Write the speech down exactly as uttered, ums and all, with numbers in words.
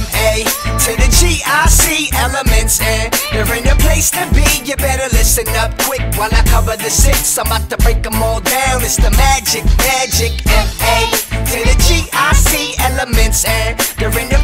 M A to the G I C elements, and they're in the place to be. You better listen up quick while I cover the six. I'm about to break them all down. It's the magic, magic M A to the G I C elements, and they're in the